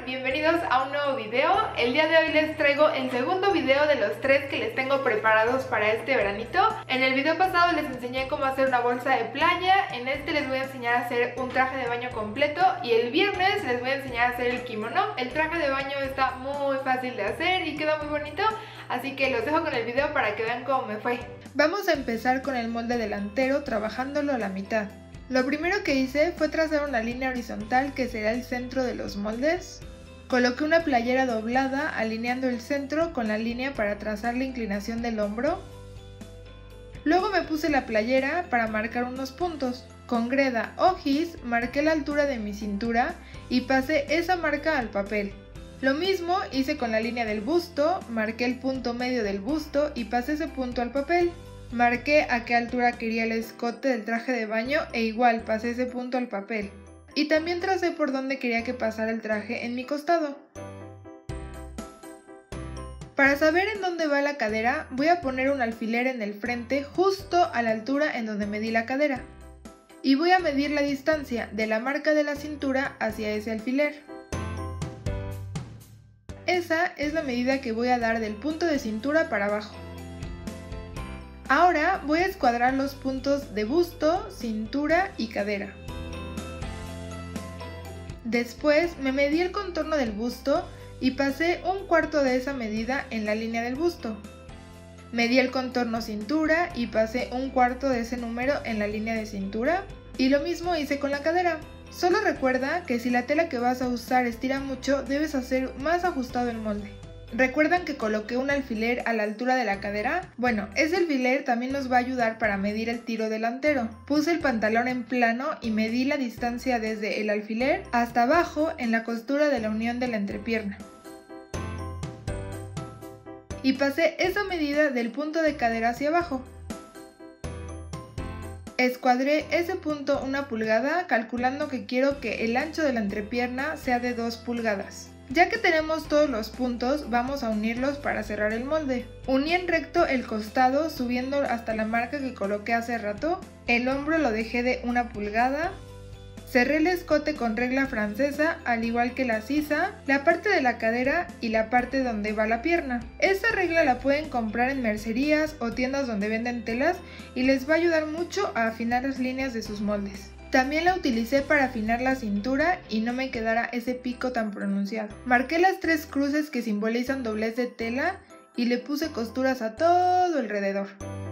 están? Bienvenidos a un nuevo video. El día de hoy les traigo el segundo video de los 3 que les tengo preparados para este veranito. En el video pasado les enseñé cómo hacer una bolsa de playa, en este les voy a enseñar a hacer un traje de baño completo y el viernes les voy a enseñar a hacer el kimono. El traje de baño está muy fácil de hacer y queda muy bonito, así que los dejo con el video para que vean cómo me fue. Vamos a empezar con el molde delantero trabajándolo a la mitad. Lo primero que hice fue trazar una línea horizontal que será el centro de los moldes. Coloqué una playera doblada alineando el centro con la línea para trazar la inclinación del hombro. Luego me puse la playera para marcar unos puntos. Con greda o gis marqué la altura de mi cintura y pasé esa marca al papel. Lo mismo hice con la línea del busto, marqué el punto medio del busto y pasé ese punto al papel. Marqué a qué altura quería el escote del traje de baño e igual pasé ese punto al papel. Y también tracé por dónde quería que pasara el traje en mi costado. Para saber en dónde va la cadera, voy a poner un alfiler en el frente justo a la altura en donde medí la cadera. Y voy a medir la distancia de la marca de la cintura hacia ese alfiler. Esa es la medida que voy a dar del punto de cintura para abajo. Ahora voy a escuadrar los puntos de busto, cintura y cadera. Después me medí el contorno del busto y pasé un cuarto de esa medida en la línea del busto. Medí el contorno cintura y pasé un cuarto de ese número en la línea de cintura. Y lo mismo hice con la cadera. Solo recuerda que si la tela que vas a usar estira mucho, debes hacer más ajustado el molde. ¿Recuerdan que coloqué un alfiler a la altura de la cadera? Bueno, ese alfiler también nos va a ayudar para medir el tiro delantero. Puse el pantalón en plano y medí la distancia desde el alfiler hasta abajo en la costura de la unión de la entrepierna. Y pasé esa medida del punto de cadera hacia abajo. Escuadré ese punto 1 pulgada, calculando que quiero que el ancho de la entrepierna sea de 2 pulgadas. Ya que tenemos todos los puntos, vamos a unirlos para cerrar el molde. Uní en recto el costado subiendo hasta la marca que coloqué hace rato. El hombro lo dejé de 1 pulgada. Cerré el escote con regla francesa, al igual que la sisa, la parte de la cadera y la parte donde va la pierna. Esta regla la pueden comprar en mercerías o tiendas donde venden telas y les va a ayudar mucho a afinar las líneas de sus moldes. También la utilicé para afinar la cintura y no me quedara ese pico tan pronunciado. Marqué las 3 cruces que simbolizan doblez de tela y le puse costuras a todo alrededor.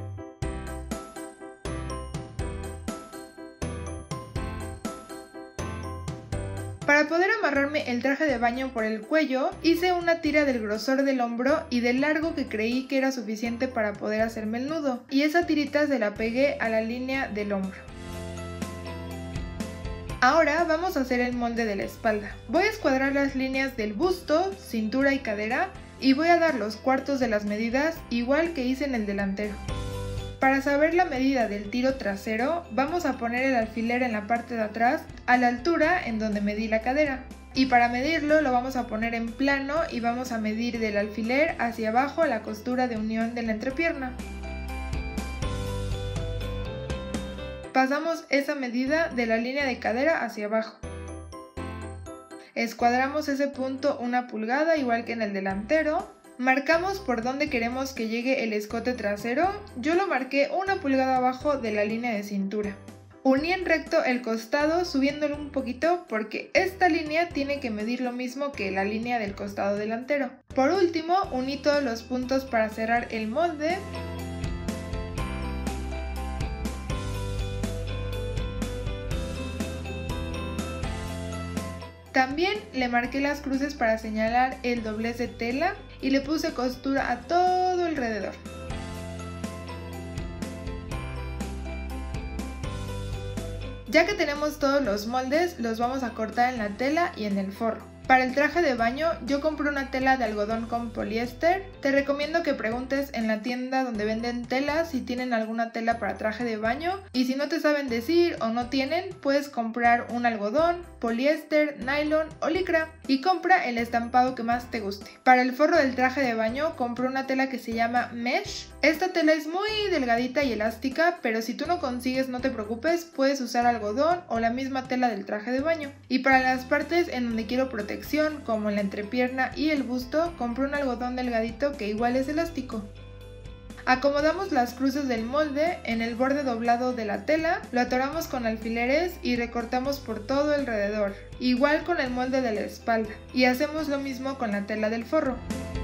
Para poder amarrarme el traje de baño por el cuello, hice una tira del grosor del hombro y del largo que creí que era suficiente para poder hacerme el nudo, y esa tirita se la pegué a la línea del hombro. Ahora vamos a hacer el molde de la espalda. Voy a escuadrar las líneas del busto, cintura y cadera y voy a dar los cuartos de las medidas igual que hice en el delantero. Para saber la medida del tiro trasero, vamos a poner el alfiler en la parte de atrás a la altura en donde medí la cadera. Y para medirlo lo vamos a poner en plano y vamos a medir del alfiler hacia abajo a la costura de unión de la entrepierna. Pasamos esa medida de la línea de cadera hacia abajo. Escuadramos ese punto 1 pulgada igual que en el delantero. Marcamos por dónde queremos que llegue el escote trasero. Yo lo marqué 1 pulgada abajo de la línea de cintura. Uní en recto el costado subiéndolo un poquito porque esta línea tiene que medir lo mismo que la línea del costado delantero. Por último, uní todos los puntos para cerrar el molde. También le marqué las cruces para señalar el doblez de tela y le puse costura a todo alrededor. Ya que tenemos todos los moldes, los vamos a cortar en la tela y en el forro. Para el traje de baño yo compré una tela de algodón con poliéster. Te recomiendo que preguntes en la tienda donde venden telas si tienen alguna tela para traje de baño, y si no te saben decir o no tienen, puedes comprar un algodón, poliéster, nylon o licra y compra el estampado que más te guste. Para el forro del traje de baño compré una tela que se llama mesh. Esta tela es muy delgadita y elástica, pero si tú no consigues no te preocupes, puedes usar algodón o la misma tela del traje de baño. Y para las partes en donde quiero protección protección, como en la entrepierna y el busto, compré un algodón delgadito que igual es elástico. Acomodamos las cruces del molde en el borde doblado de la tela, lo atoramos con alfileres y recortamos por todo alrededor, igual con el molde de la espalda, y hacemos lo mismo con la tela del forro.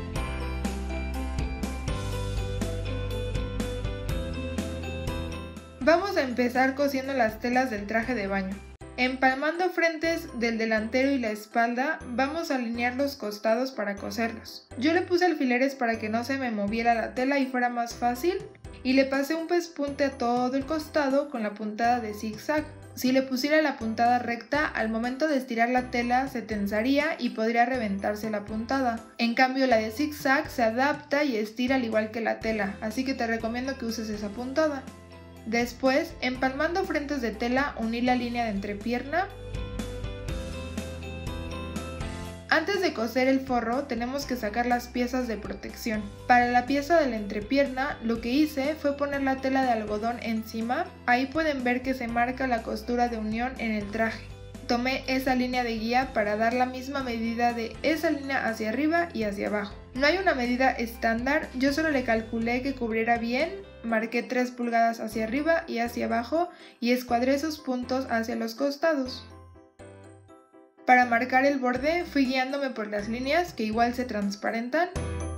Vamos a empezar cosiendo las telas del traje de baño. Empalmando frentes del delantero y la espalda, vamos a alinear los costados para coserlos. Yo le puse alfileres para que no se me moviera la tela y fuera más fácil, y le pasé un pespunte a todo el costado con la puntada de zigzag. Si le pusiera la puntada recta, al momento de estirar la tela se tensaría y podría reventarse la puntada. En cambio, la de zigzag se adapta y estira al igual que la tela, así que te recomiendo que uses esa puntada. Después, empalmando frentes de tela, uní la línea de entrepierna. Antes de coser el forro, tenemos que sacar las piezas de protección. Para la pieza de la entrepierna, lo que hice fue poner la tela de algodón encima. Ahí pueden ver que se marca la costura de unión en el traje. Tomé esa línea de guía para dar la misma medida de esa línea hacia arriba y hacia abajo. No hay una medida estándar, yo solo le calculé que cubriera bien, marqué 3 pulgadas hacia arriba y hacia abajo y escuadré esos puntos hacia los costados. Para marcar el borde fui guiándome por las líneas que igual se transparentan.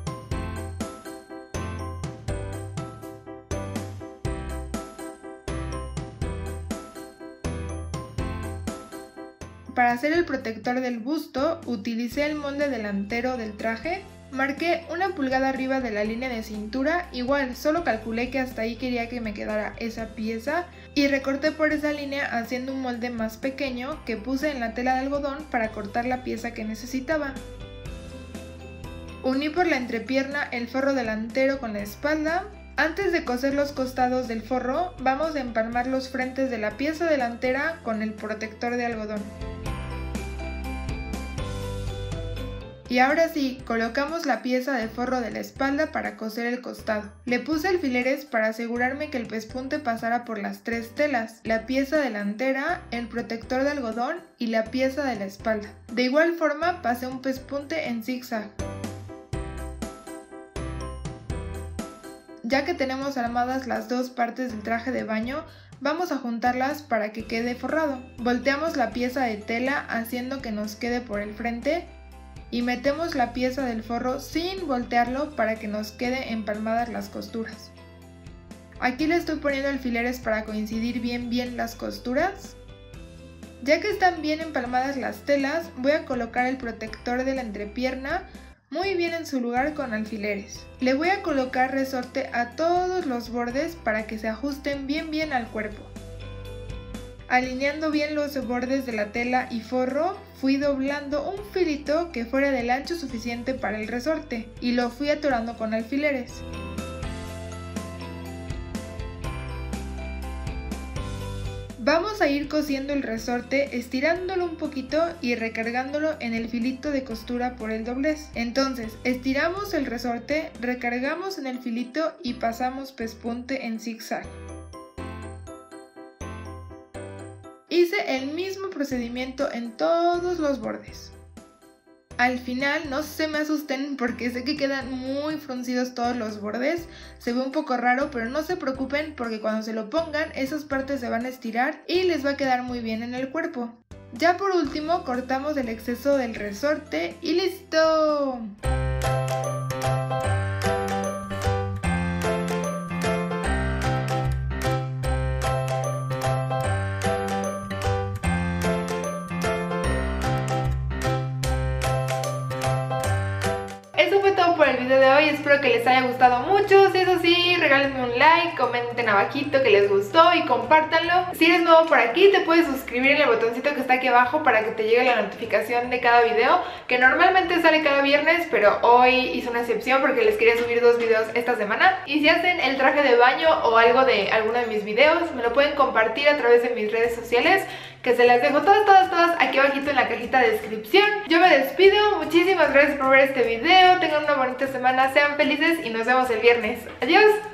Para hacer el protector del busto, utilicé el molde delantero del traje. Marqué 1 pulgada arriba de la línea de cintura, igual solo calculé que hasta ahí quería que me quedara esa pieza y recorté por esa línea haciendo un molde más pequeño que puse en la tela de algodón para cortar la pieza que necesitaba. Uní por la entrepierna el forro delantero con la espalda. Antes de coser los costados del forro, vamos a empalmar los frentes de la pieza delantera con el protector de algodón. Y ahora sí, colocamos la pieza de forro de la espalda para coser el costado. Le puse alfileres para asegurarme que el pespunte pasara por las 3 telas, la pieza delantera, el protector de algodón y la pieza de la espalda. De igual forma pasé un pespunte en zigzag. Ya que tenemos armadas las 2 partes del traje de baño, vamos a juntarlas para que quede forrado. Volteamos la pieza de tela haciendo que nos quede por el frente y metemos la pieza del forro sin voltearlo para que nos quede empalmadas las costuras. Aquí le estoy poniendo alfileres para coincidir bien las costuras. Ya que están bien empalmadas las telas, voy a colocar el protector de la entrepierna muy bien en su lugar con alfileres. Le voy a colocar resorte a todos los bordes para que se ajusten bien al cuerpo. Alineando bien los bordes de la tela y forro, fui doblando un filito que fuera del ancho suficiente para el resorte y lo fui atorando con alfileres. Vamos a ir cosiendo el resorte estirándolo un poquito y recargándolo en el filito de costura por el doblez. Entonces, estiramos el resorte, recargamos en el filito y pasamos pespunte en zigzag. Hice el mismo procedimiento en todos los bordes. Al final no se me asusten porque sé que quedan muy fruncidos todos los bordes, se ve un poco raro, pero no se preocupen porque cuando se lo pongan esas partes se van a estirar y les va a quedar muy bien en el cuerpo. Ya por último cortamos el exceso del resorte y ¡listo! Eso fue todo por el video de hoy, espero que les haya gustado mucho. Si es así, regálenme un like, comenten abajito que les gustó y compártanlo. Si eres nuevo por aquí, te puedes suscribir en el botoncito que está aquí abajo para que te llegue la notificación de cada video, que normalmente sale cada viernes, pero hoy hice una excepción porque les quería subir 2 videos esta semana. Y si hacen el traje de baño o algo de alguno de mis videos, me lo pueden compartir a través de mis redes sociales, que se las dejo todas aquí abajito en la cajita de descripción. Yo me despido, muchísimas gracias por ver este video, tengan una bonita semana, sean felices y nos vemos el viernes. ¡Adiós!